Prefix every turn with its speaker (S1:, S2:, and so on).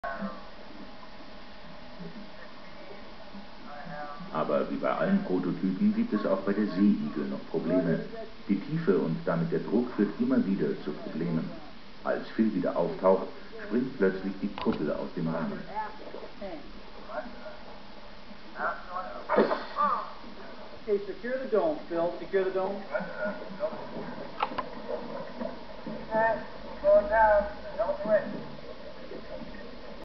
S1: Aber wie bei allen Prototypen gibt es auch bei der Seeigel noch Probleme. Die Tiefe und damit der Druck führt immer wieder zu Problemen. Als Phil wieder auftaucht, springt plötzlich die Kuppel aus dem Rahmen.
S2: Okay, secure the dome, Phil. Secure the dome. Going down. Don't do it.